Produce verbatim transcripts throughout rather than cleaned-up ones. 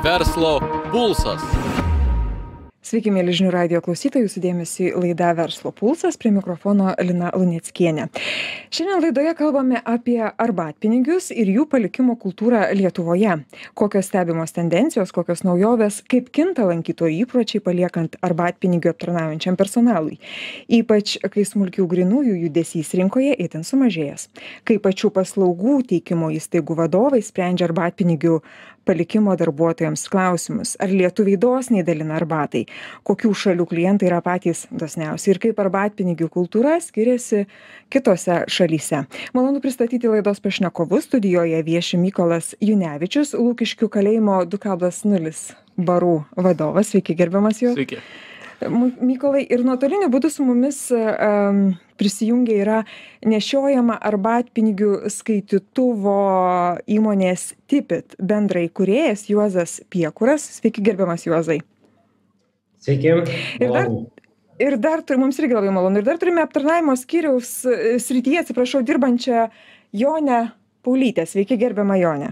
Verslo pulsas. Sveiki, mėly žinių radijo klausytojai, jūsų dėmesį laida Verslo pulsas, prie mikrofono Lina Luneckienė. Šiandien laidoje kalbame apie arbatpinigius ir jų palikimo kultūrą Lietuvoje. Kokios stebimos tendencijos, kokios naujovės, kaip kinta lankytojų įpročiai paliekant arbatpinigių aptarnaujančiam personalui. Ypač, kai smulkių grynųjų judesys rinkoje itin sumažėjęs. Kai pačių paslaugų teikimo įstaigų vadovai sprendžia arbatpinigių palikimo darbuotojams klausimus. Ar lietuviai dosniai dalina arbatai? Kokių šalių klientai yra patys dosniausi ir kaip arbatpinigių kultūra skiriasi kitose šalyse. Malonu pristatyti laidos pašnekovus. Studijoje vieši Mykolas Junevičius, Lukiškių kalėjimo du kablelis nulis barų vadovas. Sveiki, gerbiamas jo. Sveiki. Mykolai, ir nuotoliniu būdu su mumis um, prisijungia yra nešiojama arbatpinigių skaitytuvo įmonės Tipit bendrai kūrėjas Juozas Piekuras. Sveiki, gerbiamas Juozai. Sveiki. Ir dar, ir dar mums irgi labai malonu. Ir dar turime aptarnavimo skyriaus srityje, atsiprašau, dirbančią Jonę Paulytę. Sveiki, gerbiama Jonė.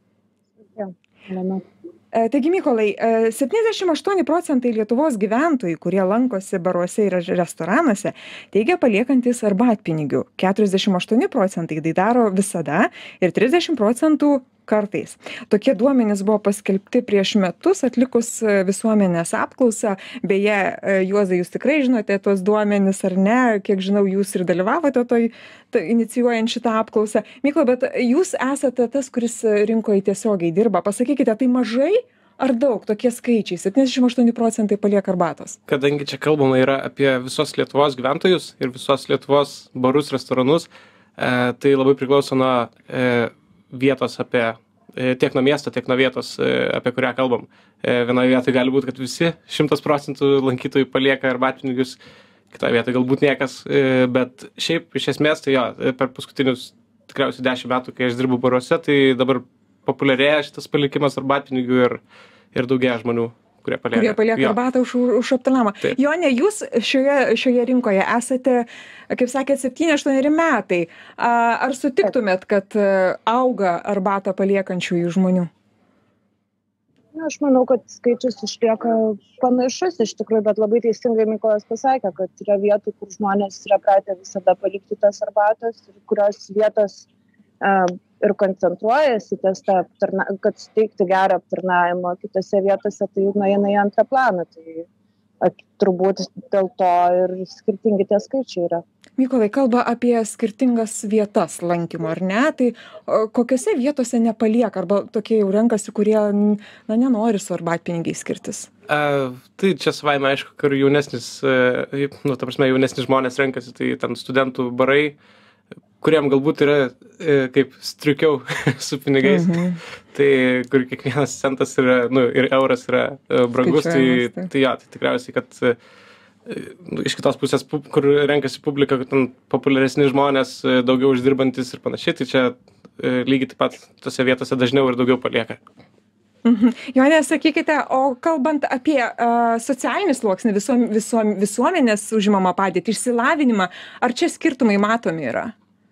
Sveiki. Taigi, Mykolai, septyniasdešimt aštuoni procentai Lietuvos gyventojų, kurie lankosi baruose ir restoranuose, teigia paliekantis arbatpinigių. keturiasdešimt aštuoni procentai tai daro visada ir trisdešimt procentų kartais. Tokie duomenys buvo paskelbti prieš metus atlikus visuomenės apklausą. Beje, Juozai, jūs tikrai žinote tuos duomenys ar ne? Kiek žinau, jūs ir dalyvavote toj, to, inicijuojant šitą apklausą. Mykolai, bet jūs esate tas, kuris rinkoje tiesiogiai dirba. Pasakykite, tai mažai ar daug tokie skaičiai? septyniasdešimt aštuoni procentai palieka arbatos. Kadangi čia kalbama yra apie visos Lietuvos gyventojus ir visos Lietuvos barus, restoranus, e, tai labai priklauso nuo e, vietos apie, e, tiek nuo miesto, tiek nuo vietos, e, apie kurią kalbam. E, vienoje vietoje gali būti, kad visi šimtas procentų lankytojų palieka arbatpinigius, kitoje vietoje galbūt niekas, e, bet šiaip iš esmės tai jo, per paskutinius tikriausiai dešimt metų, kai aš dirbu baruose, tai dabar populiarėja šitas palikimas arbatpinigių ir, ir daugėja žmonių, kurie palieka. Kurie palieka arbatą už, už aptarnavimą. Jonė, jūs šioje, šioje rinkoje esate, kaip sakėt, septyni aštuoni metai. Ar sutiktumėt, kad auga arbatą paliekančiųjų žmonių? Na, aš manau, kad skaičius išlieka panašus iš tikrųjų, bet labai teisingai Mykolas pasakė, kad yra vietų, kur žmonės yra pratę visada palikti tas arbatas ir kurios vietos uh, ir koncentruojasi ties tą, kad suteikti gerą aptarnavimą, kitose vietose tai nueina į antrą planą. Tai turbūt dėl to ir skirtingi tie skaičiai yra. Mykolai, kalba apie skirtingas vietas lankymo, ar ne? Tai kokiose vietose nepalieka, arba tokie jau renkasi, kurie na, nenori su arbatpinigiais skirtis? Uh, tai čia savaime aišku, kur jaunesnis, uh, nu, ta prasme, jaunesnis žmonės renkasi, tai ten studentų barai, kuriam galbūt yra e, kaip striukiau su pinigais, mhm. tai kur kiekvienas centas yra, nu, ir euras yra e, brangus, tai, tai, tai jo, tai tikriausiai, kad e, iš kitos pusės, kur renkasi publika, kad ten populiaresni žmonės, e, daugiau uždirbantis ir panašiai, tai čia e, lygiai taip pat tose vietose dažniau ir daugiau palieka. Mhm. Jonė, sakykite, o kalbant apie uh, socialinį sluoksnį, visom, visom, visuomenės užimamą padėtį, išsilavinimą, ar čia skirtumai matomi yra?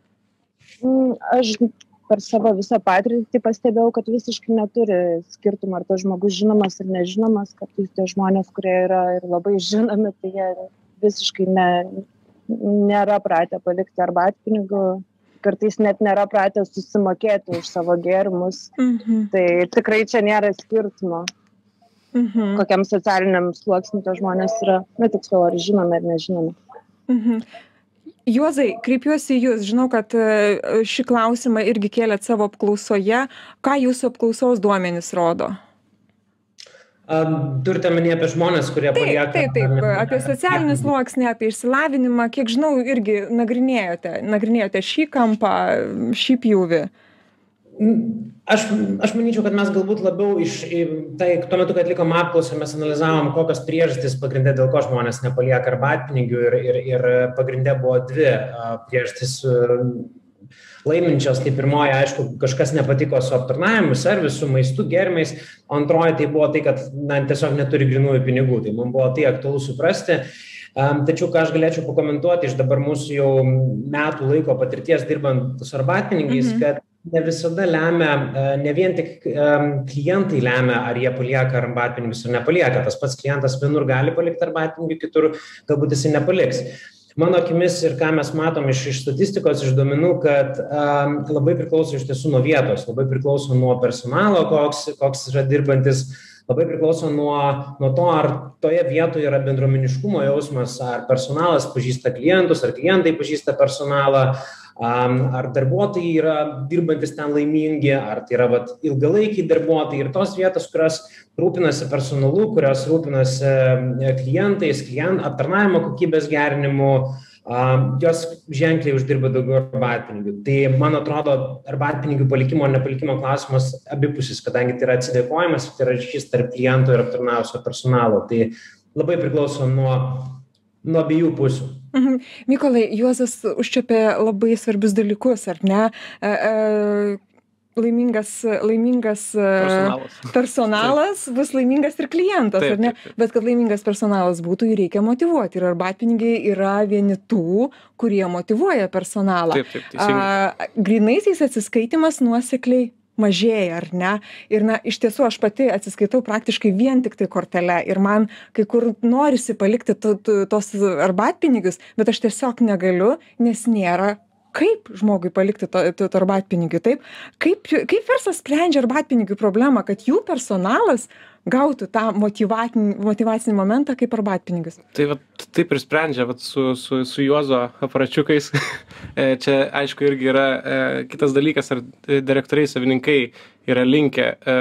Aš per savo visą patirtį pastebėjau, kad visiškai neturi skirtumą, ar tas žmogus žinomas ar nežinomas, kad tie žmonės, kurie yra ir labai žinomi, tai jie visiškai ne, nėra pratę palikti arbatpinigių, kartais net nėra pratę susimokėti už savo gėrimus. Mhm. Tai tikrai čia nėra skirtumo, mhm. kokiam socialiniam sluoksniui tie žmonės yra, na tiksliau, ar žinomi ar nežinomi. Mhm. Juozai, kreipiuosi į jūs. Žinau, kad šį klausimą irgi kėlėt savo apklausoje. Ką jūsų apklausos duomenys rodo? Turite minėti apie žmonės, kurie palieka... Taip, taip, taip. Apie socialinį sluoksnį, apie išsilavinimą. Kiek žinau, irgi nagrinėjote, nagrinėjote šį kampą, šį pjūvį. Aš, aš manyčiau, kad mes galbūt labiau iš, tai tuo metu, kai atlikom apklausą, mes analizavom, kokios priežastys pagrindė, dėl ko žmonės nepalieka arbatpinigių ir, ir, ir pagrindė buvo dvi priežastys laiminčios. Tai pirmoji, aišku, kažkas nepatiko su aptarnavimu, servisu, maistu, gėrimais, o antroji tai buvo tai, kad na, tiesiog neturi grynųjų pinigų. Tai mums buvo tai aktualu suprasti. Um, tačiau, ką aš galėčiau pakomentuoti iš dabar mūsų jau metų laiko patirties dirbant su arbatpinigiais, mm-hmm. kad ne visada lemia, ne vien tik klientai lemia, ar jie palieka arbatpinigius ar nepalieka. Tas pats klientas vienur gali palikti arbatpinigių, kitur galbūt jisai nepaliks. Mano akimis ir ką mes matom iš, iš statistikos, iš duomenų, kad um, labai priklauso iš tiesų nuo vietos, labai priklauso nuo personalo, koks, koks yra dirbantis, labai priklauso nuo, nuo to, ar toje vietoje yra bendruomeniškumo jausmas, ar personalas pažįsta klientus, ar klientai pažįsta personalą, ar darbuotojai yra dirbantis ten laimingi, ar tai yra vat, ilgalaikiai darbuotojai ir tos vietos, kurios rūpinasi personalu, kurios rūpinasi klientais, klient, aptarnavimo kokybės gerinimu, jos ženkliai uždirba daugiau arbatpinigių. Tai, man atrodo, arbatpinigių palikimo ar nepalikimo klausimas abipusis, kadangi tai yra atsidėkojimas, tai yra ryšys tarp klientų ir aptarnavusio personalo. Tai labai priklauso nuo, nuo abiejų pusių. Mhm. Mykolai, Juozas užčiapė labai svarbius dalykus, ar ne? E, e, laimingas, laimingas personalas, personalas bus laimingas ir klientas, taip, ar ne? taip, taip. Bet kad laimingas personalas būtų, jį reikia motyvuoti. Ir arbatpinigiai yra vieni tų, kurie motyvuoja personalą. Taip, taip, teisingai. A, grynaisiais atsiskaitimas nuosekliai mažėja, ar ne? Ir na, iš tiesų aš pati atsiskaitau praktiškai vien tik tai kortele ir man kai kur norisi palikti to, to, tos arbatpinigius, bet aš tiesiog negaliu, nes nėra kaip žmogui palikti to, to, to arbatpinigių, taip? Kaip, kaip verslas sprendžia arbatpinigių problemą, kad jų personalas gautų tą motyvacinį, motyvacinį momentą kaip arbatpinigius? Tai vat, taip ir sprendžia vat, su, su, su Juozo aparačiukais. Čia aišku irgi yra e, kitas dalykas, ar direktoriai, savininkai yra linkę e,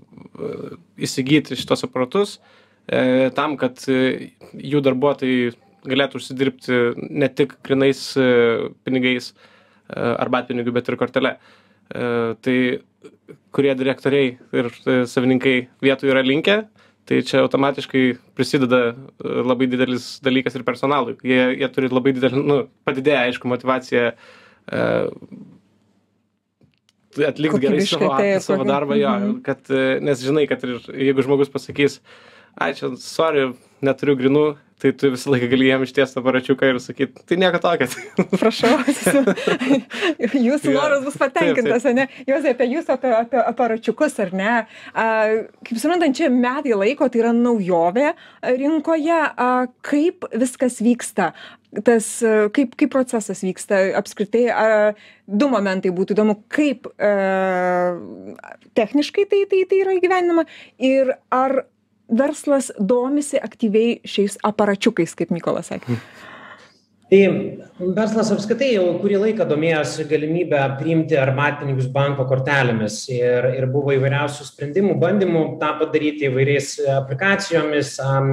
įsigyti šitos aparatus e, tam, kad e, jų darbuotojai galėtų užsidirbti ne tik grynais e, pinigais e, arbatpinigių, bet ir kortele. E, tai kurie direktoriai ir savininkai vietų yra linkę, tai čia automatiškai prisideda labai didelis dalykas ir personalui. Jie, jie turi labai didelį, nu, padidėja, aišku, motyvaciją uh, atlikti gerai savo, savo darbą, jo, kad, nes žinai, kad ir, jeigu žmogus pasakys, ai, čia, sorry, neturiu grinų, tai tu visą laiką gali jam ištiesti aparačiuką ir sakyti, tai nieko tokio. Prašau, jūsų noras bus patenkintas, ar ne? Juozai, apie jūsų apie, apie aparačiukus, ar ne? A, kaip suprantant, čia metai laiko, tai yra naujovė rinkoje. A, kaip viskas vyksta? Tas, kaip, kaip procesas vyksta apskritai? A, du momentai būtų įdomu, kaip a, techniškai tai, tai, tai yra įgyvendinama ir ar verslas domisi aktyviai šiais aparačiukais, kaip Mykolas sakė. Tai verslas apskritai jau kurį laiką domėjosi galimybę priimti arbatpinigius banko kortelėmis ir, ir buvo įvairiausių sprendimų, bandymų tą padaryti įvairiais aplikacijomis, um,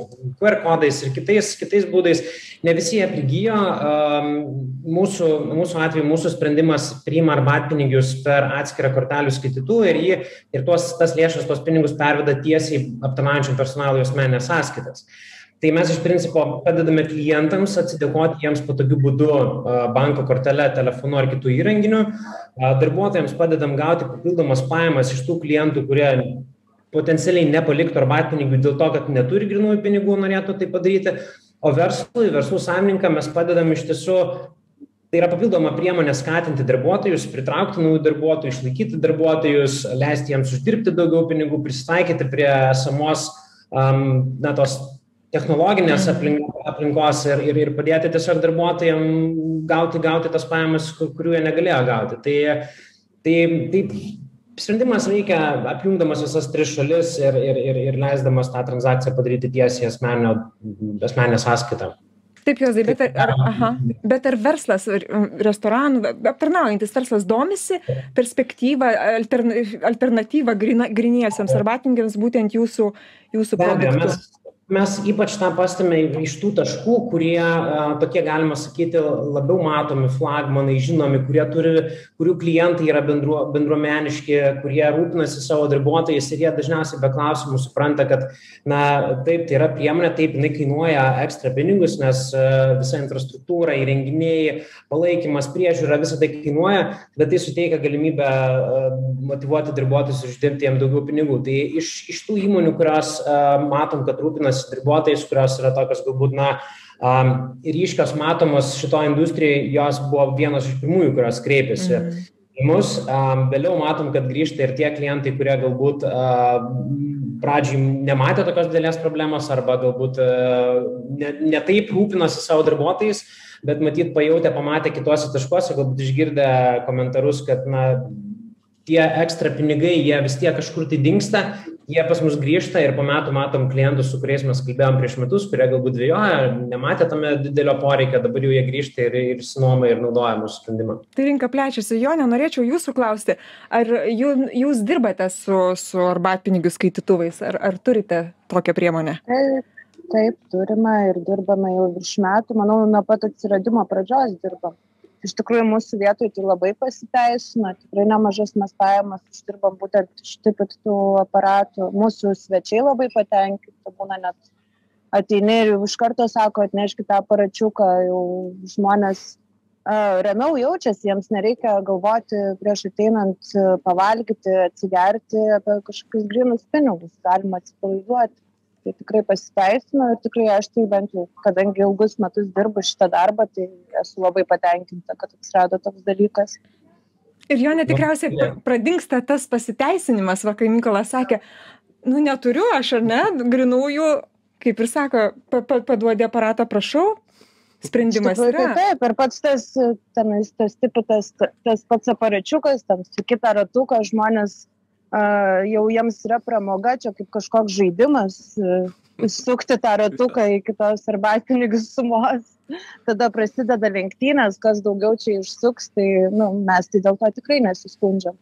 Q R kodais ir kitais, kitais būdais. Ne visi jie prigijo. Um, mūsų, mūsų atveju mūsų sprendimas priima arbatpinigius per atskirą kortelių skaitytuvą ir, jį, ir tuos, tas lėšas, tuos pinigus perveda tiesiai aptarnaujančiam personalui asmeninės sąskaitas. Tai mes iš principo padedame klientams atsidėkoti jiems patogiu būdu banko kortelę, telefonu ar kitų įrenginių. Darbuotojams padedam gauti papildomas pajamas iš tų klientų, kurie potencialiai nepaliktų arbatpinigių dėl to, kad neturi grynųjų pinigų, norėtų tai padaryti. O verslui, verslų savininkam mes padedam iš tiesų, tai yra papildoma priemonė skatinti darbuotojus, pritraukti naujų darbuotojų, išlaikyti darbuotojus, leisti jiems uždirbti daugiau pinigų, prisitaikyti prie esamos um, na, tos technologinės aplinkos ir, ir, ir padėti tiesiog darbuotojams gauti, gauti tas pajamas, kurių jie negalėjo gauti. Tai, tai, tai sprendimas veikia apjungdamas visas tris šalis ir, ir, ir, ir leisdamas tą transakciją padaryti tiesiai asmeninę sąskaitą. Taip, Juozai, bet ar, aha, bet ar verslas, restoranų, aptarnaujantis verslas domisi perspektyvą, alterna, alternatyvą gryniesiems arbatpinigiams būtent jūsų, jūsų produktų? Mes, mes ypač tą pastame iš tų taškų, kurie tokie, galima sakyti, labiau matomi, flagmanai, žinomi, kurie turi, kurių klientai yra bendruo, bendruomeniški, kurie rūpinasi savo darbuotojais ir jie dažniausiai be klausimų supranta, kad na, taip, tai yra priemonė, taip, jinai kainuoja ekstra pinigus, nes visa infrastruktūra, įrenginiai, palaikymas, priežiūra, visą tai kainuoja, bet tai suteikia galimybę motyvuoti darbuotojus ir uždirbti jiems daugiau pinigų. Tai iš, iš tų įmonių, kurios matom, kad rūpinasi darbuotojais, kurios yra tokios galbūt, na, um, ryškios matomos šito industrijai, jos buvo vienos iš pirmųjų, kurios kreipėsi. Mm. mus. Vėliau matom, kad grįžta ir tie klientai, kurie galbūt pradžiai nematė tokios didelės problemos arba galbūt ne, ne taip rūpinosi savo darbuotojais, bet matyt pajautė, pamatė kituose taškuose, galbūt išgirdę komentarus, kad na, tie ekstra pinigai, jie vis tiek kažkur tai dingsta, jie pas mus grįžta ir po metų matom klientus, su kuriais mes kalbėjom prieš metus, kurie galbūt dvejoja, nematė tame didelio poreikio, dabar jau jie grįžta ir, ir sinuoma ir naudoja mūsų sprendimą. Tai rinka plečiasi. Jonė, norėčiau jūsų klausti, ar jūs, jūs dirbate su, su arbatpinigių skaitytuvais, ar, ar turite tokią priemonę? Taip, taip, turime ir dirbame jau virš metų, manau, nuo pat atsiradimo pradžios dirbam. Iš tikrųjų, mūsų vietoje tai labai pasiteisino, tikrai nemažas mes pajamas uždirbam būtent iš tų aparatų. Mūsų svečiai labai patenkinti, būna net ateini ir iš karto sako, atneškite tą aparačiuką, jau žmonės uh, ramiau jaučiasi, jiems nereikia galvoti prieš ateinant pavalgyti, atsigerti apie kažkokius grynus pinigus, galima atsipalaiduoti. Tai tikrai pasiteisino ir tikrai aš tai bent jau, kadangi ilgus metus dirbu šitą darbą, tai esu labai patenkinta, kad atsirado toks dalykas. Ir jo netikriausiai pradingsta tas pasiteisinimas, va, kai Mykolas sakė, nu neturiu aš, ar ne, grinųjų, kaip ir sako, pa, pa, paduodi aparatą, prašau, sprendimas tikrųjų, yra. Tai taip, ir pats tas, tenais, tas, tas, tas pats aparačiukas, tam su kitą ratuką žmonės Uh, jau jiems yra pramoga, čia kaip kažkoks žaidimas, uh, sukti tą ratuką iki tos arbatpinigių sumos, tada prasideda lenktynės, kas daugiau čia išsuks, tai nu, mes tai dėl to tikrai nesiskundžiam.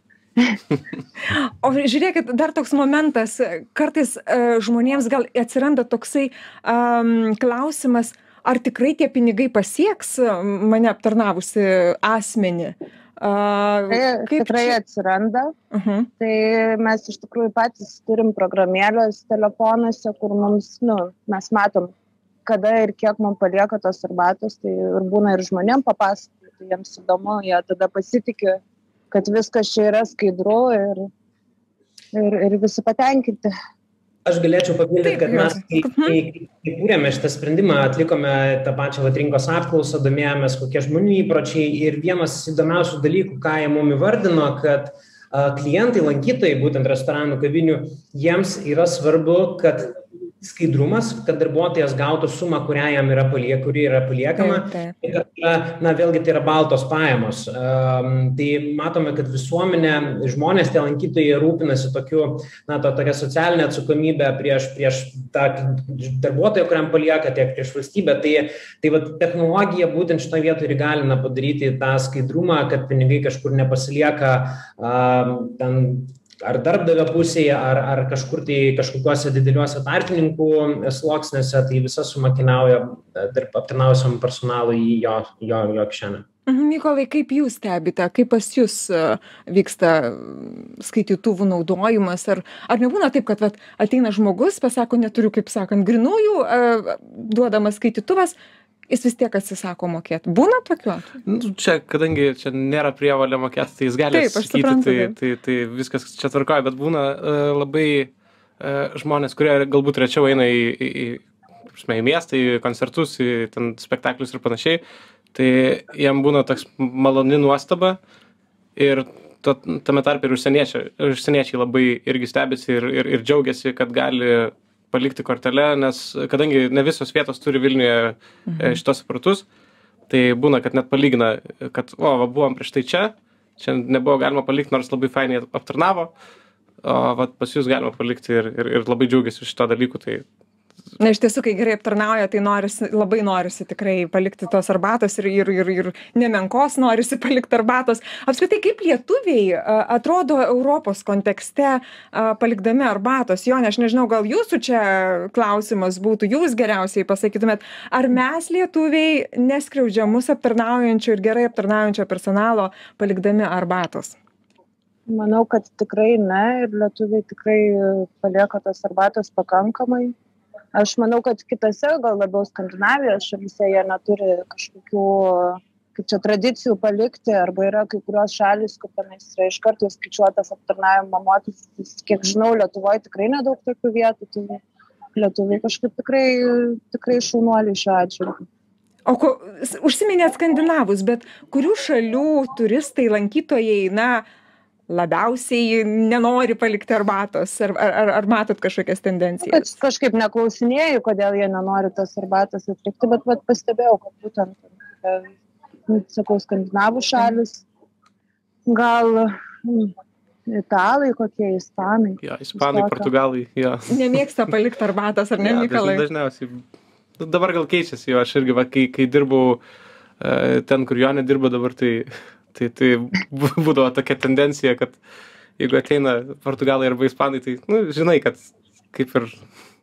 O žiūrėkit, dar toks momentas, kartais uh, žmonėms gal atsiranda toksai um, klausimas, ar tikrai tie pinigai pasieks mane aptarnavusi asmenį? Uh, tai tikrai čia atsiranda. Uh-huh. Tai mes iš tikrųjų patys turim programėlės telefonuose, kur mums, nu, mes matom, kada ir kiek mums palieka tos arbatos, tai ir būna ir žmonėm papasakoti, tai jiems įdomu, jie tada pasitikė, kad viskas čia yra skaidru ir, ir, ir visi patenkinti. Aš galėčiau papildyti, kad mes, kai, kai, kai kūrėme šitą sprendimą, atlikome tą pačią vat, rinkos apklausą, domėjomės, kokie žmonių įpročiai ir vienas įdomiausių dalykų, ką jie mum įvardino, kad a, klientai, lankytojai, būtent restoranų, kavinių, jiems yra svarbu, kad skaidrumas, kad darbuotojas gautų sumą, kurią jam yra, palie, kuri yra paliekama. Taip, taip. Ir kad, na, vėlgi tai yra baltos pajamos. Um, tai matome, kad visuomenė, žmonės, tie lankytojai rūpinasi tokiu, na, to, tokia socialinė atsakomybė prieš, prieš tą darbuotoją, kuriam palieka, tiek prieš valstybę. Tai, tai va, technologija būtent šitoje vietoje ir galina padaryti tą skaidrumą, kad pinigai kažkur nepasilieka um, ten ar darbdavio pusėje, ar, ar kažkur tai kažkokiuose dideliuose tarpininkų sluoksniuose, tai visa suma keliauja aptarnausiam personalui į jo, jo, jo kišenę. Mykolai, kaip jūs stebite, kaip pas jūs vyksta skaitytuvų naudojimas, ar, ar nebūna taip, kad vat, ateina žmogus, pasako, neturiu, kaip sakant, grinųjų, duodamas skaitytuvas, jis vis tiek atsisako mokėti. Būna tokiu? Nu, čia, kadangi čia nėra prievalė mokėti, tai jis gali Taip, sakyti, tai, tai, tai viskas čia tvarkoja, bet būna uh, labai uh, žmonės, kurie galbūt rečiau eina į, į, į, į miestą, į koncertus, į ten spektaklius ir panašiai, tai jam būna toks maloni nuostaba ir to, tame tarpe ir užsieniečiai, užsieniečiai labai irgi stebisi ir, ir, ir džiaugiasi, kad gali palikti kortelę, nes kadangi ne visos vietos turi Vilniuje mhm. šitos aparatus, tai būna, kad net palygina, kad o, va, buvom prieš tai čia, čia nebuvo galima palikti, nors labai fainiai aptarnavo, o va, pas jūs galima palikti ir, ir, ir labai džiaugiasi šito dalyku. Tai Na, iš tiesų, kai gerai aptarnauja, tai norisi, labai norisi tikrai palikti tos arbatos ir, ir, ir, ir nemenkos norisi palikti arbatos. Apskritai, kaip lietuviai atrodo Europos kontekste palikdami arbatos? Jonė, aš nežinau, gal jūsų čia klausimas būtų, jūs geriausiai pasakytumėt, ar mes lietuviai neskriaudžia mūsų aptarnaujančio ir gerai aptarnaujančio personalo palikdami arbatos? Manau, kad tikrai ne ir lietuviai tikrai palieka tos arbatos pakankamai. Aš manau, kad kitose, gal labiau Skandinavijos šalyse, jie neturi kažkokių, kaip čia, tradicijų palikti, arba yra kai kurios šalys, kur tenais yra iš karto skaičiuotas aptarnavimo mokestis. Kiek žinau, Lietuvoje tikrai nedaug tokių vietų, tai lietuviai kažkaip tikrai, tikrai šaunuoliai šiuo atžvilgiu. O ko, užsiminėt skandinavus, bet kurių šalių turistai, lankytojai, na, labiausiai nenori palikti arbatos? Ar, ar, ar matot kažkokias tendencijas? Aš kažkaip neklausinėjau, kodėl jie nenori tos arbatos atlikti, bet vat, pastebėjau, kad būtent, nu, sakau, skandinavų šalis, gal mm, italai, kokie ispanai. Jo, ispanai, portugalai, jo. Nemėgsta palikti arbatos, ar ne, Ja, Mykolai? daž- Dažniausiai. Nu, dabar gal keičiasi jo, aš irgi, va, kai, kai dirbau e, ten, kur jo nedirbo dabar, tai, tai, tai bū- būdavo tokia tendencija, kad jeigu ateina portugalai arba ispanai, tai, nu, žinai, kad kaip ir,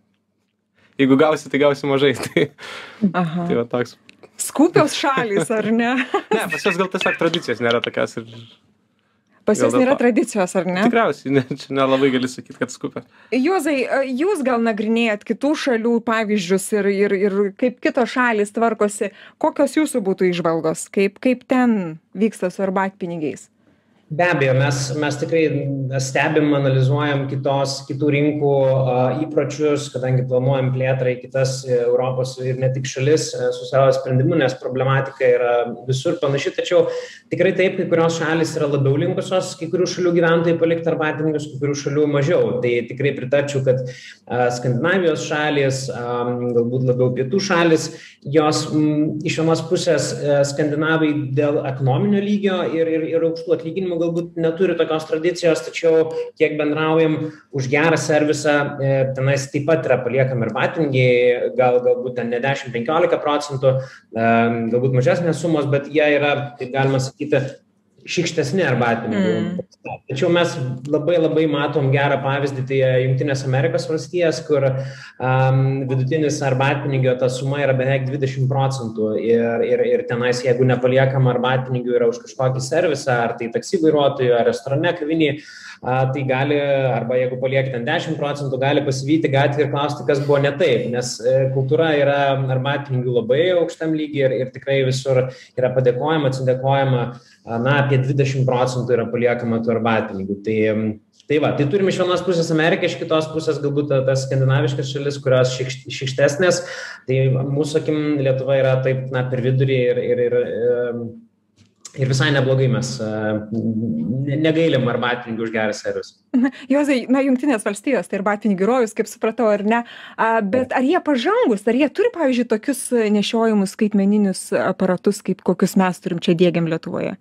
jeigu gausi, tai gausi mažai. Tai, Aha. tai va toks. Skupios šalys, ar ne? Ne, pas jos gal tiesiog tradicijos nėra tokios. Ir Pas Gal jos dėl nėra to. tradicijos, ar ne? tikriausiai, ne, čia nelabai gali sakyti, kad skupia. Juozai, jūs gal nagrinėjat kitų šalių pavyzdžius ir, ir, ir kaip kitos šalys tvarkosi, kokios jūsų būtų įžvalgos, kaip, kaip ten vyksta su arbatpinigiais? Be abejo, mes, mes tikrai stebim, analizuojam kitos, kitų rinkų a, įpročius, kadangi planuojam plėtrą į kitas e, Europos ir ne tik šalis e, su savo sprendimu, nes problematika yra visur panaši, tačiau tikrai taip, kai kurios šalis yra labiau linkusios, kai kurių šalių gyventojai palikti arbatpinigius, kai kurių šalių mažiau. Tai tikrai pritarčiau, kad a, Skandinavijos šalis, a, galbūt labiau pietų šalis, jos m, iš vienos pusės e, skandinavai dėl ekonominio lygio ir, ir, ir aukštų atlyginimų galbūt neturi tokios tradicijos, tačiau kiek bendraujam už gerą servisą, e, tenais taip pat yra paliekami arbatpinigiai, gal, galbūt ten ne dešimt penkiolika procentų, e, galbūt mažesnės sumos, bet jie yra, taip galima sakyti, šikštesni arbatpinigiai. Mm. Tačiau mes labai labai matom gerą pavyzdį, tai Jungtinės Amerikos valstijas, kur um, vidutinis arbatpinigio ta suma yra beveik dvidešimt procentų ir, ir, ir tenais, jeigu nepaliekama arbatpinigių yra už kažkokį servisą, ar tai taksi vairuotojų, ar restorane, kavinėje, tai gali, arba jeigu palieki ten dešimt procentų, gali pasivyti gatvį ir klausti, kas buvo ne taip, nes kultūra yra arbatpinigių labai aukštam lygiai ir, ir tikrai visur yra padėkojama, atsidėkojama, na, apie dvidešimt procentų yra paliekama tų arbatpinigių. Tai, tai va, tai turime iš vienos pusės Ameriką, iš kitos pusės galbūt tas skandinaviškas šalis, kurios šikš, šikštesnės, tai mūsų akim Lietuva yra taip, na, per vidurį ir, ir, ir, ir Ir visai neblogai mes negailim arbatpinigių už gerą servisą. Juozai, na, Jungtinės valstijos, tai arbatpinigių rojus, kaip supratau, ar ne, a, bet ar jie pažangus, ar jie turi, pavyzdžiui, tokius nešiojimus skaitmeninius aparatus, kaip kokius mes turim čia diegiam Lietuvoje?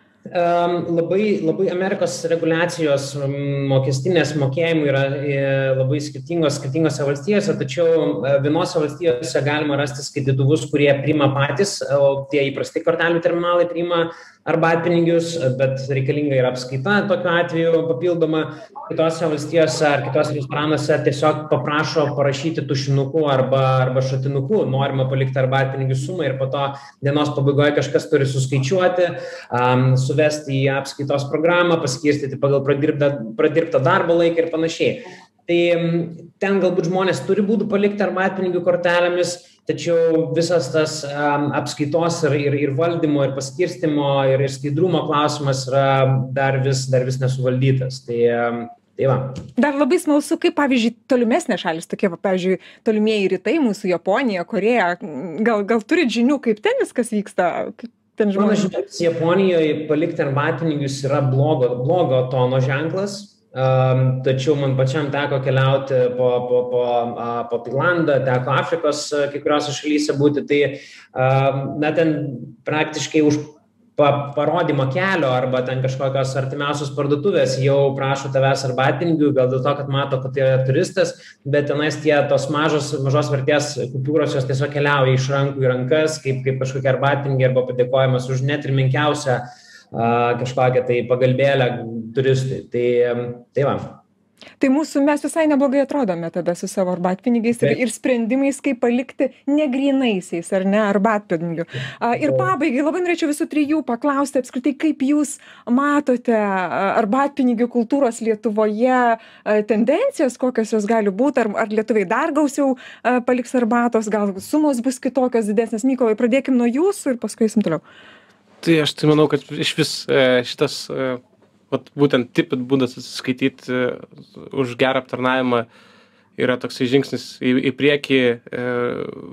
Um, labai, labai Amerikos reguliacijos mokestinės mokėjimų yra labai skirtingos skirtingose valstijose, tačiau vienose valstijose galima rasti skaitytuvus, kurie priima patys, o tie įprasti kortelių terminalai priima arbatpinigius, bet reikalinga yra apskaita tokiu atveju papildoma. Kitose valstijose ar kitose restoranuose tiesiog paprašo parašyti tušinuku arba, arba šratinuku, norima palikti arbatpinigių sumą ir po to dienos pabaigoje kažkas turi suskaičiuoti, um, suvesti į apskaitos programą, paskirstyti pagal pradirbtą, pradirbtą darbo laiką ir panašiai. Tai ten galbūt žmonės turi būdų palikti arbatpinigių kortelėmis, tačiau visas tas um, apskaitos ir, ir, ir valdymo, ir paskirstimo, ir, ir skaidrumo klausimas yra dar vis, dar vis nesuvaldytas. Tai, um, tai va. Dar labai smalsu, kaip, pavyzdžiui, tolimesnės šalis, tokie, pavyzdžiui, tolimieji rytai, mūsų Japonija, Koreja, gal, gal turit žinių, kaip ten viskas vyksta? Kaip ten Mano žmonės? žiniomis, Japonijoje palikti arbatpinigius yra blogo, blogo tono ženklas. Um, tačiau man pačiam teko keliauti po, po, po, uh, po Tailandą, teko Afrikos uh, kai kuriuose šalyse būti, tai uh, na, ten praktiškai už pa, parodymą kelio arba ten kažkokios artimiausios parduotuvės jau prašo tavęs arbatpinigių, gal dėl to, kad mato, kad tai yra turistas, bet tenais tie tos mažos, mažos vertės kupiūros jos tiesiog keliauja iš rankų į rankas, kaip, kaip kažkokie arbatpinigiai arba padėkojimas už net ir menkiausią kažkokią tai pagalbėlę turistui. Tai, tai va. Tai mūsų, mes visai neblogai atrodome tada su savo arbatpinigiais ir, ir sprendimais, kaip palikti negrynaisiais, ar ne, arbatpinigių. Ir pabaigai, labai norėčiau visų trijų paklausti apskritai, kaip jūs matote arbatpinigių kultūros Lietuvoje tendencijas, kokios jos gali būti, ar, ar lietuviai dar gausiau paliks arbatos, gal sumos bus kitokios didesnės. Mykolai, pradėkim nuo jūsų ir paskui eisim toliau. Tai aš tai manau, kad iš vis šitas vat, būtent tipit būdas atsiskaityti už gerą aptarnavimą yra toksai žingsnis į, į priekį.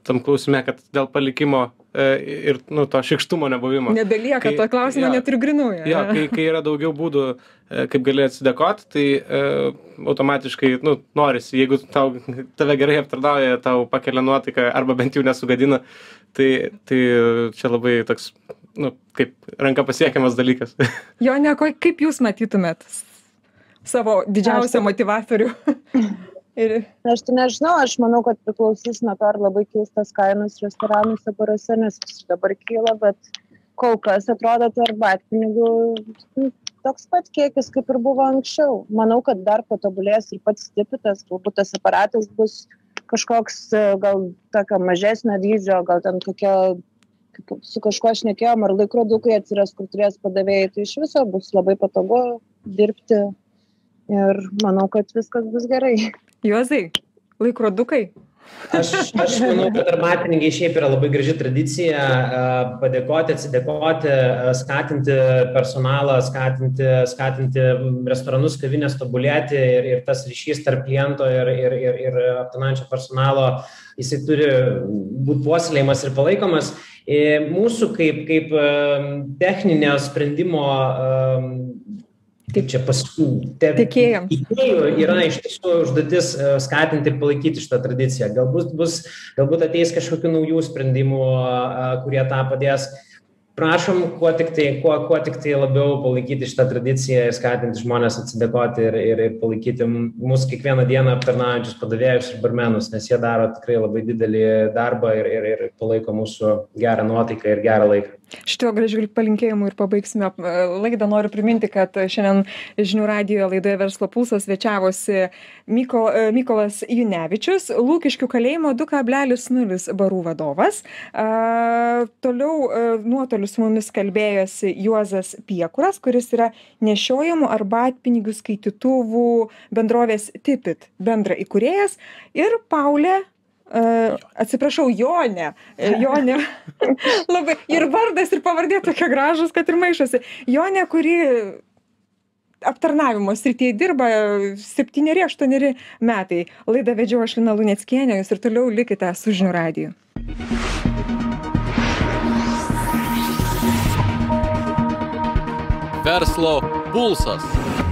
tam klausime, kad dėl palikimo ir nu, to šikštumo nebuvimo. Nebelieka kai, to klausimo, net ir grinųjų. Jo, kai, kai yra daugiau būdų, kaip gali atsidėkoti, tai e, automatiškai nu, norisi, jeigu tau, tave gerai aptarnauja, tau pakelia nuotaiką arba bent jau nesugadina, tai, tai čia labai toks, nu, kaip ranka pasiekiamas dalykas. Jone, kaip jūs matytumėt savo didžiausią motivatorių? Ir... Aš tai nežinau, aš manau, kad priklausys nuo to, ar labai keistas kainos restoranuose, baruose, nes dabar kyla, bet kol kas atrodo, tai arbatpinigių toks pat kiekis, kaip ir buvo anksčiau. Manau, kad dar patobulės ir pats tipitas, galbūt tas aparatas bus kažkoks gal tokio mažesnio dydžio, gal ten kokia, su kažkuo šnekėjom, ar laikrodukai atsiras, kur turės padavėjai, tai iš viso bus labai patogu dirbti ir manau, kad viskas bus gerai. Juozai, laikrodukai? Aš, aš manau, kad arbatpinigiai šiaip yra labai graži tradicija padėkoti, atsidėkoti, skatinti personalą, skatinti, skatinti restoranus, kavinės tobulėti ir, ir tas ryšys tarp kliento ir, ir, ir, ir aptarnaujančio personalo, jisai turi būti puoselėjimas ir palaikomas. Mūsų kaip, kaip techninio sprendimo kaip čia paskui, tikėjų yra iš tiesų užduotis skatinti ir palaikyti šitą tradiciją. Galbūt, bus, galbūt ateis kažkokių naujų sprendimų, kurie tą padės. Prašom, kuo tik tai, kuo, kuo tik tai labiau palaikyti šitą tradiciją ir skatinti žmonės atsidėkoti ir, ir, ir palaikyti mūsų kiekvieną dieną aptarnaujančius padavėjus ir barmenus, nes jie daro tikrai labai didelį darbą ir, ir, ir palaiko mūsų gerą nuotaiką ir gerą laiką. Šituo gražiu palinkėjimu ir pabaigsime laidą. Noriu priminti, kad šiandien žinių radijo laidoje Verslo pulsas svečiavosi Myko, Mykolas Junevičius, Lukiškių kalėjimo du kablelis nulis barų vadovas. A, toliau a, nuotoliu su mumis kalbėjosi Juozas Piekuras, kuris yra nešiojamų arbatpinigių skaitytuvų bendrovės Tipit bendra įkūrėjas, ir Paulė, Uh, atsiprašau, Jonė. Jonė. Labai. Ir vardas, ir pavardė tokia gražus, kad ir maišosi. Jonė, kuri aptarnavimo srityje dirba septyneri, aštuoneri metai. Laidą vedžiau aš, Lina Luneckienė, jūs ir toliau likite su žinių radiju. Verslo pulsas.